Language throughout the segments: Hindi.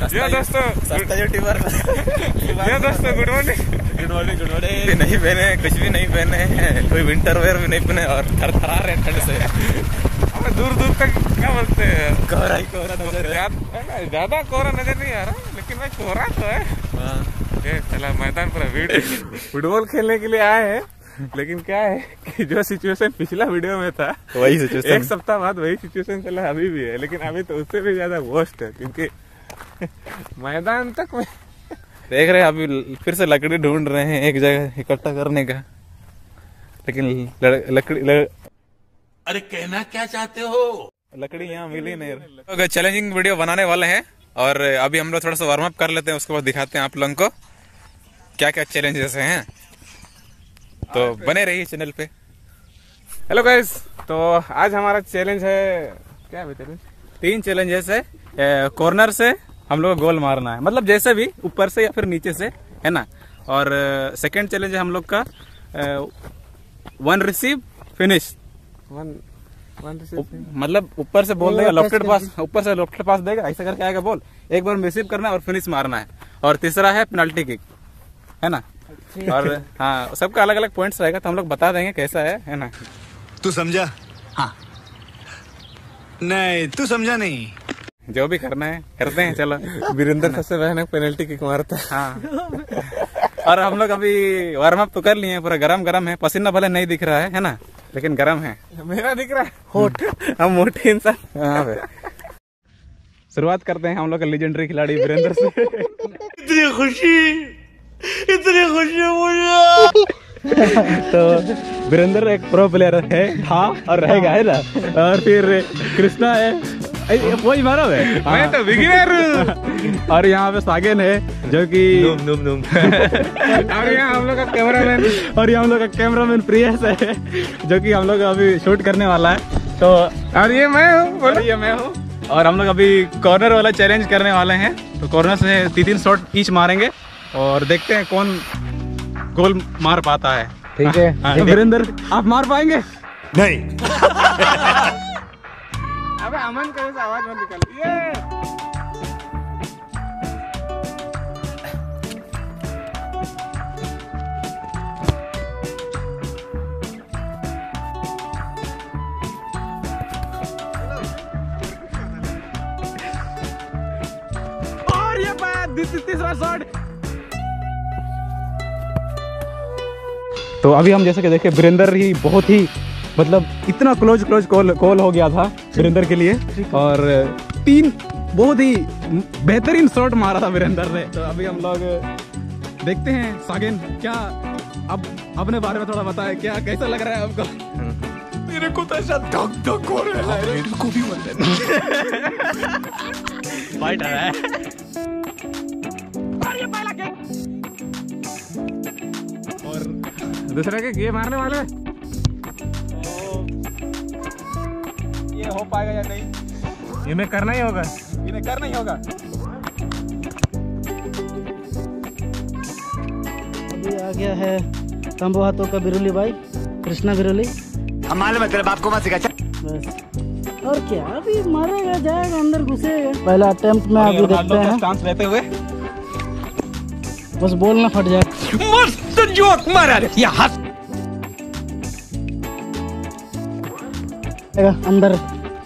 ये दोस्तों सस्ता यूट्यूबर। ये दोस्तों good morning. Good morning good morning. नहीं पहने, कुछ भी नहीं पहने हैं, कोई विंटर वेयर भी नहीं पहने और थरथरा रहे ठंड से। हमें दूर दूर तक क्या बोलते हैं, कोहरा ही कोहरा नजर है। ज्यादा कोहरा नजर नहीं आ रहा, लेकिन भाई कोहरा तो है। ये चला मैदान पर भीड़ फुटबॉल खेलने के लिए आए हैं, लेकिन क्या है कि जो सिचुएशन पिछला वीडियो में था वही सिचुएशन एक सप्ताह बाद वही सिचुएशन चला अभी भी है, लेकिन अभी तो उससे भी ज्यादा वर्स्ट है, क्योंकि मैदान तक में देख रहे हैं। अभी फिर से लकड़ी ढूंढ रहे हैं एक जगह इकट्ठा करने का, लेकिन लकड़ी अरे कहना क्या चाहते हो? लकड़ी यहाँ मिल ही नहीं रही। तो चैलेंजिंग वीडियो बनाने वाले हैं और अभी हम लोग थोड़ा सा वार्म अप कर लेते हैं, उसके बाद दिखाते हैं आप लोगों को क्या क्या चैलेंजेस हैं। तो बने रहिए चैनल पे। हेलो गाइस, तो आज हमारा चैलेंज है, क्या है चैलेंज? 3 चैलेंजेस है। कॉर्नर से हम लोग को गोल मारना है, मतलब जैसे भी ऊपर से या फिर नीचे से, है ना। और सेकंड चैलेंज है हम लोग का 1 रिसीव फिनिश। मतलब ऊपर से बोल देगा लॉफ्टेड पास, ऊपर से लॉफ्टेड पास देगा, ऐसा करके आएगा बॉल, एक बार रिसीव करना है और फिनिश मारना है। और तीसरा है पेनल्टी किक, है ना। और हाँ, सबका अलग अलग पॉइंट्स रहेगा, तो हम लोग बता देंगे कैसा है ना। तू समझा? हाँ। नहीं तू समझा नहीं। जो भी करना है करते हैं, चलो। वीरेंद्र सबसे पहले पेनल्टी किक मारता है। हाँ। और हम लोग अभी वार्म अप तो कर लिए हैं, पूरा गरम गरम है, पसीना भले नहीं दिख रहा है ना, लेकिन गरम है। मेरा दिख रहा है होठ, हम मोटे इंसान। हाँ भाई, शुरुआत करते हैं हम लोग का लेजेंडरी खिलाड़ी वीरेंद्र से। इतनी खुशी मुझे। तो वीरेंद्र एक प्रो प्लेयर है, था और रहेगा, है ना। और फिर कृष्णा है, वही मारो है। मैं तो बिगिनर हूँ। और यहाँ पे सागेन है जो कि और यहाँ हम लोग का कैमरामैन, और यहाँ हम लोग का कैमरामैन प्रियस है जो कि हम लोग अभी शूट करने वाला है। तो और ये मैं हूँ, बोलो। ये मैं हूँ। और हम लोग अभी कॉर्नर वाला चैलेंज करने वाले हैं, तो कॉर्नर से 3 शॉट ईच मारेंगे और देखते हैं कौन गोल मार पाता है। ठीक है। हाँ, वीरेंद्र आप मार पाएंगे? नहीं। अबे अमन करे से आवाज मत निकाल। ये और ये बात तीसरा शॉट। तो अभी हम जैसे कि देखे, वीरेंद्र ही बहुत ही, मतलब इतना क्लोज कॉल हो गया था वीरेंद्र के लिए, और 3 बहुत ही बेहतरीन शॉट मारा था वीरेंद्र ने। तो अभी हम लोग देखते हैं सागेन क्या अब अपने बारे में थोड़ा बताए, क्या कैसा लग रहा है आपको? मेरे को तो ऐसा धक धक हो रहा है। मेरे को भी फाइट आ रहा है। और दूसरे के ये मारने वाले ये हो पाएगा या नहीं, इन्हें करना ही होगा। इन्हें करना ही होगा। अभी आ गया है तंबू हाथों का बिरुली भाई, कृष्णा बिरुली। हम मालूम है तेरे बाप को मत सिखा। बस और क्या, अभी मारेगा, जाएगा अंदर, घुसेगा। पहला अटेम्प्ट में अभी देखते हैं, चांस लेते हुए बस बॉल ना फट जाए। मस्त जोक मारा रे। ये हंस अंदर।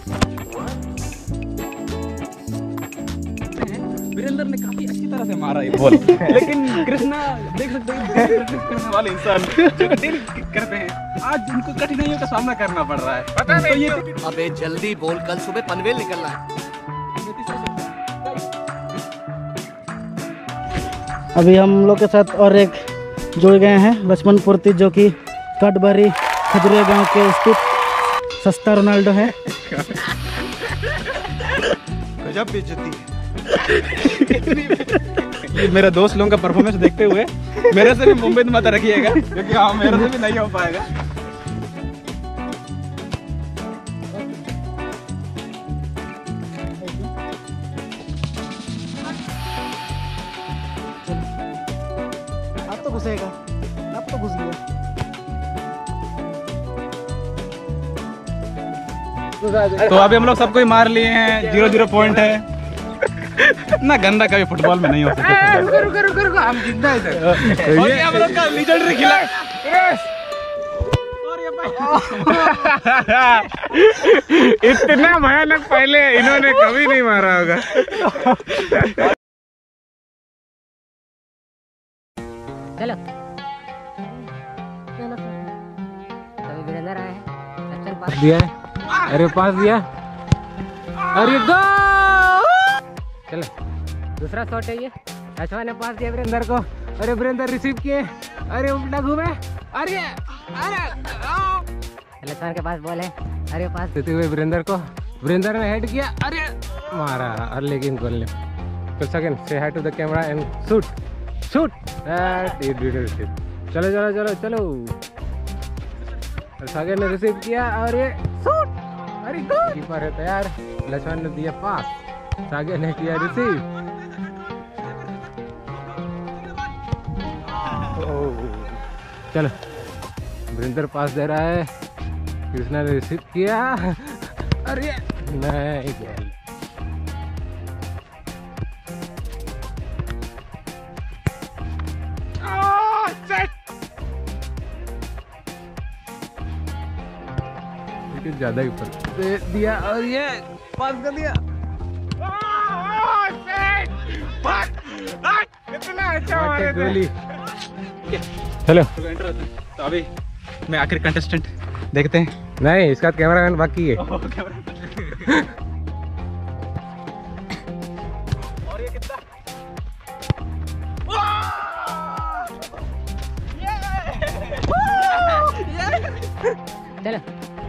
वीरेंद्र ने काफी अच्छी तरह से मारा ये बॉल, लेकिन कृष्णा देख सकते हैं करने वाले इंसान जो डेली करते हैं, आज उनको कठिनाइयों का सामना करना पड़ रहा है। पता नहीं ये अबे जल्दी बोल, कल सुबह पनवेल निकलना है। अभी हम लोग के साथ और एक जुड़ गए हैं, लक्ष्मण पूर्ति, जो कि कटबरी खदुरिया गांव के स्थित सस्ता रोनाल्डो है। गजब बेइज्जती है। ये मेरा दोस्त लोगों का परफॉर्मेंस देखते हुए मेरे से भी मुंबई मत रखिएगा, क्योंकि हाँ मेरे से भी नहीं हो पाएगा। अब तो घुसेगा, अब तो घुस गया। तो अभी हम लोग सबको ही मार लिए हैं, 0-0 पॉइंट है। इतना गंदा कभी फुटबॉल में नहीं हो सकता। रुको हम जिंदा है इधर। ये हम लोग का लीजेंडरी खिलाड़ी इतना भयानक पहले इन्होंने कभी नहीं मारा होगा। चलो अभी वीरेंद्र आए हैं, एक्शन पास दिया है, अरे पास दिया, अरे गो। चलो दूसरा शॉट है ये, अश्वा ने पास दिया वीरेंद्र को, अरे वीरेंद्र रिसीव किए, अरे उल्टा घूमे, अरे लक्ष्मण के पास बॉल है, अरे पास देते हुए वीरेंद्र को, वीरेंद्र ने हेड किया, अरे मारा, और लेकिन गोल नहीं। फिर सेकंड से hi to the camera and shoot shoot that it did receive. चलो चलो चलो चलो, सागर ने रिसीव किया और ये शूट, अरे गोल। कीपर है तैयार, लक्ष्मण ने दिया पास, सागर ने किया रिसीव, चलो वीरेंद्र पास दे रहा है, कृष्णा ने रिसीव किया, अरे नहीं गोल। ज्यादा ऊपर दे दिया और ये पास कर दिया, कितना अच्छा गोली। चलो तो अभी मैं आखिर कंटेस्टेंट देखते हैं। नहीं, इसका कैमरामैन बाकी है। और ये कितना चलो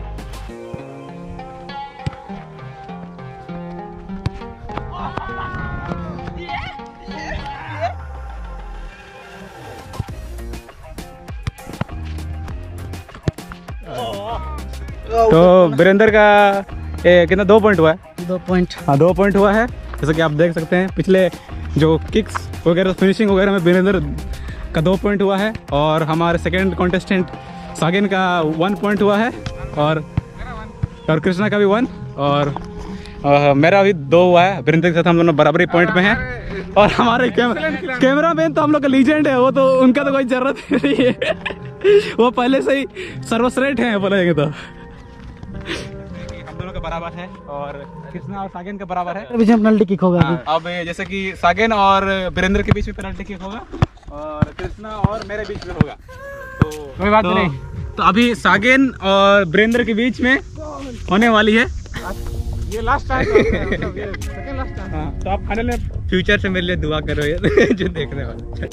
तो वीरेंद्र का कितना 2 पॉइंट हुआ है? 2 पॉइंट। हाँ 2 पॉइंट हुआ है। जैसा कि आप देख सकते हैं पिछले जो किक्स वगैरह फिनिशिंग वगैरह में वीरेंद्र का 2 पॉइंट हुआ है, और हमारे सेकंड कॉन्टेस्टेंट सागिन का 1 पॉइंट हुआ है, और कृष्णा का भी 1, और मेरा भी 2 हुआ है। वीरेंद्र के साथ हम दोनों बराबरी पॉइंट में हैं, और हमारे कैमरा मैन तो हम लोग का लीजेंड है, वो तो उनका तो कोई जरूरत नहीं है। वो पहले से ही सर्वश्रेष्ठ हैं बोलेंगे तो। हम दोनों का बराबर है, और कृष्णा और सागिन का बराबर है। बीच में पेनल्टी किक होगा अभी। अब जैसे कि सागिन और वीरेंद्र के बीच में पेनल्टी किक होगा, और कृष्णा और मेरे बीच में होगा, तो कोई बात नहीं। तो अभी सागिन और वीरेंद्र के बीच में होने वाली है। ये last time, second last time. हाँ, तो आप फाइनल में फ्यूचर से मेरे लिए दुआ करो ये जो देखने वाले।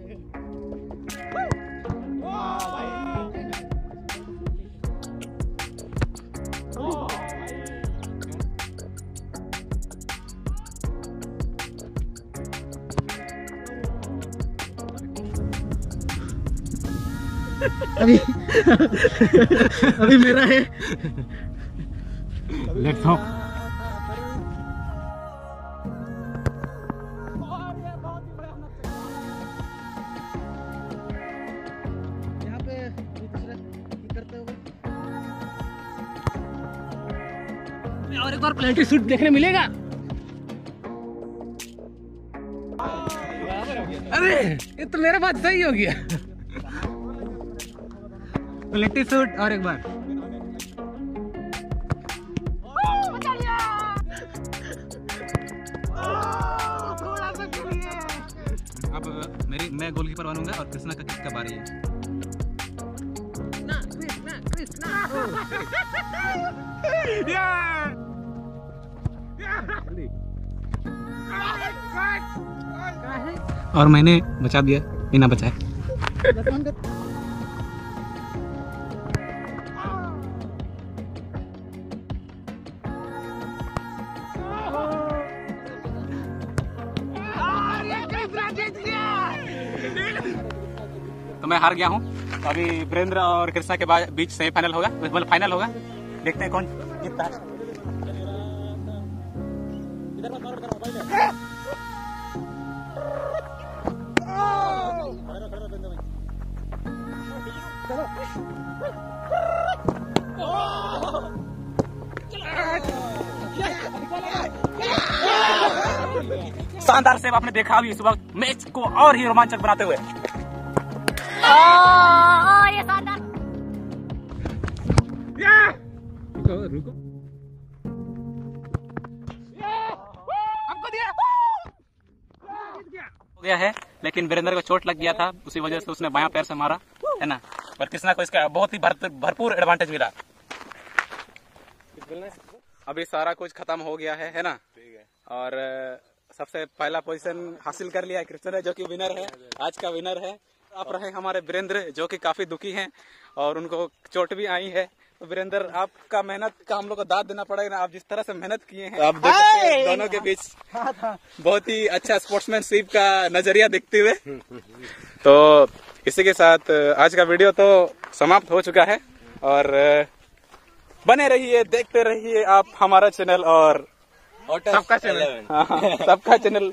अभी अभी मेरा है। Let's hope. यहाँ पे दूसरा किक करते हुए और एक बार पेनल्टी शूट देखने मिलेगा। अरे ये तो मेरा बात सही हो गया। पेनल्टी शूट और एक बार। अब मैं गोलकीपर बनूंगा और कृष्णा का किक का बारी है। और मैंने बचा दिया, बिना बचाए। तो मैं हार गया हूँ। तो अभी वीरेंद्र और कृष्णा के बीच सेमीफाइनल होगा, मतलब फाइनल होगा। देखते हैं कौन जीतता है। शानदार सेव आपने देखा अभी इस वक्त मैच को और ही रोमांचक बनाते हुए। ये शानदार। रुको हो गया है, लेकिन वीरेंद्र को चोट लग गया था, उसी वजह से उसने बायां पैर से मारा है ना। पर कृष्णा को इसका बहुत ही भरपूर एडवांटेज मिला। अभी सारा कुछ खत्म हो गया है ना। और सबसे पहला पोजीशन हासिल कर लिया है कृष्णा ने, जो कि विनर है, आज का विनर है। आप रहे हमारे वीरेंद्र, जो कि काफी दुखी हैं और उनको चोट भी आई है। तो वीरेंद्र, आपका मेहनत का हम लोग को दाद देना पड़ेगा ना। आप जिस तरह से मेहनत किए हैं, आप देख सकते हैं दोनों के बीच बहुत ही अच्छा स्पोर्ट्समैनशिप का नजरिया देखते हुए। तो इसी के साथ आज का वीडियो तो समाप्त हो चुका है। और बने रहिए, देखते रहिए आप हमारा चैनल और सबका चैनल, सबका चैनल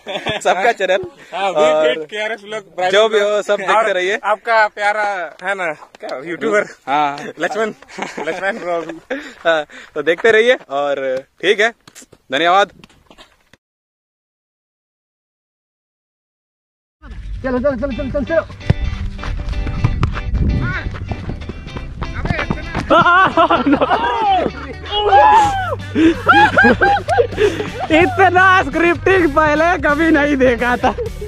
और जो भी हो सब देखते रहिए। आपका प्यारा है ना क्या यूट्यूबर, हाँ लक्ष्मण ब्रो। तो देखते रहिए और ठीक है, धन्यवाद। चलो चलो चलो चलो चलो चलो। इतना स्क्रिप्टिंग पहले कभी नहीं देखा था।